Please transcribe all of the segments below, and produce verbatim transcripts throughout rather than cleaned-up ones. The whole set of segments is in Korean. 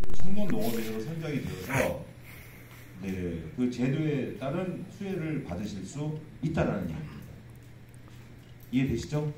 청년 농업인으로 선정이 되어서 네, 그 제도에 따른 수혜를 받으실 수 있다라는 얘기입니다. 이해되시죠?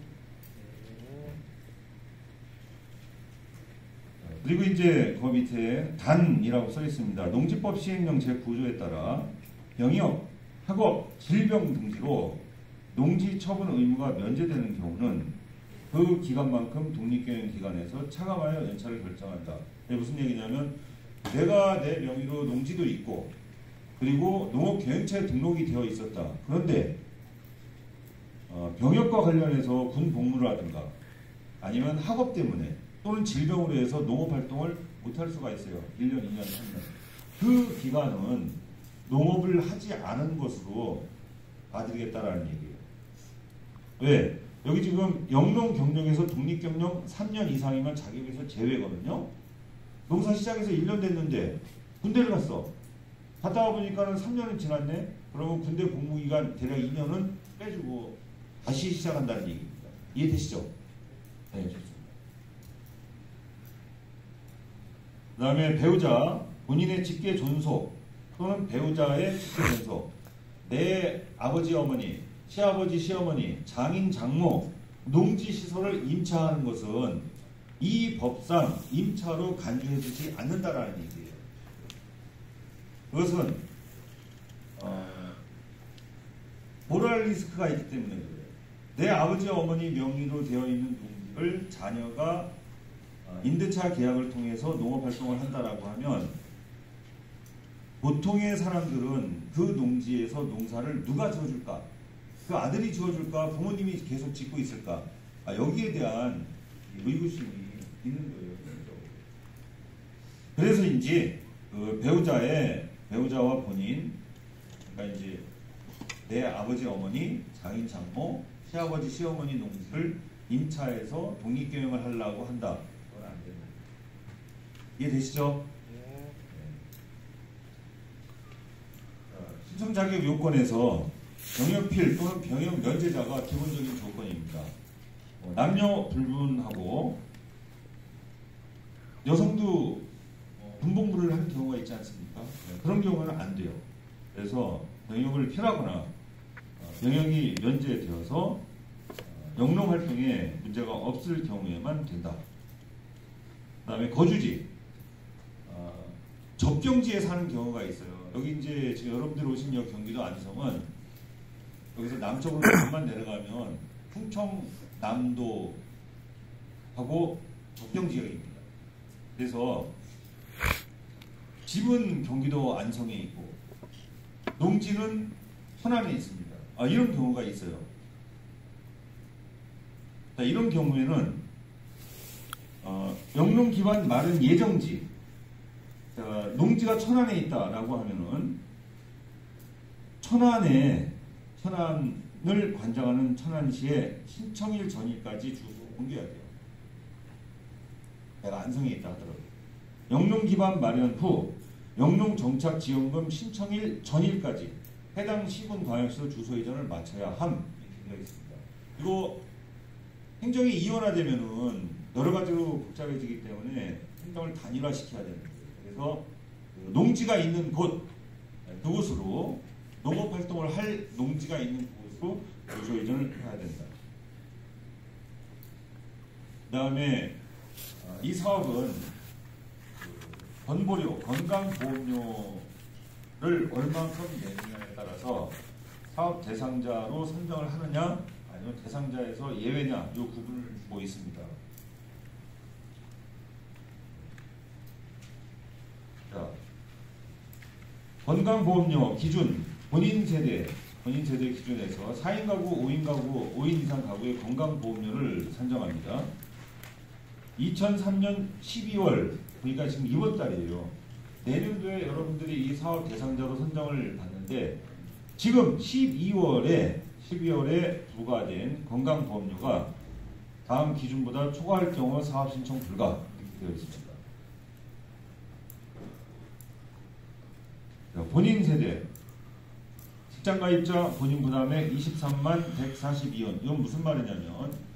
그리고 이제 그 밑에 단이라고 써 있습니다. 농지법 시행령 제구 조에 따라 병역, 학업, 질병 등지로 농지 처분 의무가 면제되는 경우는 그 기간만큼 독립경영기관에서 차감하여 연차를 결정한다. 이게 무슨 얘기냐면 내가 내 명의로 농지도 있고 그리고 농업경영처에 등록이 되어 있었다. 그런데 어, 병역과 관련해서 군 복무를 하든가 아니면 학업 때문에 또는 질병으로 해서 농업활동을 못할 수가 있어요. 일 년, 이 년, 삼 년. 그 기간은 농업을 하지 않은 것으로 봐드리겠다라는 얘기예요. 왜? 여기 지금 영농 경영에서 독립경영 삼 년 이상이면 자격에서 제외거든요. 농사 시작해서 일 년 됐는데 군대를 갔어. 갔다 와보니까는 삼 년은 지났네. 그러면 군대 복무기간 대략 이 년은 빼주고 다시 시작한다는 얘기입니다. 이해되시죠? 네, 좋습니다. 그 다음에 배우자, 본인의 직계 존속 또는 배우자의 직계 존속, 내 아버지, 어머니, 시아버지, 시어머니, 장인, 장모, 농지시설을 임차하는 것은 이 법상 임차로 간주해주지 않는다라는 얘기예요. 그것은 어, 모랄 리스크가 있기 때문에 그래요. 내 아버지, 어머니 명의로 되어 있는 농지를 자녀가 임대차 계약을 통해서 농업활동을 한다라고 하면 보통의 사람들은 그 농지에서 농사를 누가 지어줄까? 그 아들이 지어줄까? 부모님이 계속 짓고 있을까? 아, 여기에 대한 의구심이 있는 거예요. 그래서인지 그 배우자의 배우자와 본인, 그러니까 이제 내 아버지, 어머니, 장인, 장모, 시아버지, 시어머니 농지를 임차해서 독립경영을 하려고 한다. 그건 안 됩니다. 이해되시죠? 네. 신청 자격 요건에서 병역필 또는 병역 면제자가 기본적인 조건입니다. 남녀 불문하고 여성도 군복무를 하는 경우가 있지 않습니까? 그런 경우는 안 돼요. 그래서 병역을 필하거나 병역이 면제되어서 영농활동에 문제가 없을 경우에만 된다. 그 다음에 거주지, 접경지에 사는 경우가 있어요. 여기 이제 지금 여러분들 오신 여기 경기도 안성은 여기서 남쪽으로 조금만 내려가면 풍청남도하고 접경 지역입니다. 그래서 집은 경기도 안성에 있고 농지는 천안에 있습니다. 아, 이런 경우가 있어요. 자, 이런 경우에는 어, 영농 기반 마련 예정지, 자, 농지가 천안에 있다라고 하면은 천안에 천안을 관장하는 천안시에 신청일 전일까지 주소 옮겨야 돼요. 내가 안성에 있다 하더라고요. 영농 기반 마련 후 영농정착 지원금 신청일 전일까지 해당 시군 광역시로 주소 이전을 마쳐야 함, 이렇게 되어 있습니다. 그리고 행정이 이원화되면은 여러 가지로 복잡해지기 때문에 행정을 단일화시켜야 됩니다. 그래서 농지가 있는 곳, 그곳으로 농업 활동을 할 농지가 있는 곳으로 주소 이전을 해야 된다. 그 다음에 이 사업은 건보료, 건강보험료를 얼만큼 내느냐에 따라서 사업 대상자로 선정을 하느냐 아니면 대상자에서 예외냐 이 구분을 두고 있습니다. 자, 건강보험료 기준 본인 세대, 본인 세대 기준에서 사 인 가구, 오 인 가구, 오 인 이상 가구의 건강보험료를 산정합니다. 이천삼 년 십이월, 그러니까 지금 이월 달이에요. 내년도에 여러분들이 이 사업 대상자로 선정을 받는데 지금 십이월에 십이월에 부과된 건강보험료가 다음 기준보다 초과할 경우 사업 신청 불가 이렇게 되어 있습니다. 자, 본인 세대 직장가입자 본인 부담액 이십삼만 백사십이 원. 이건 무슨 말이냐면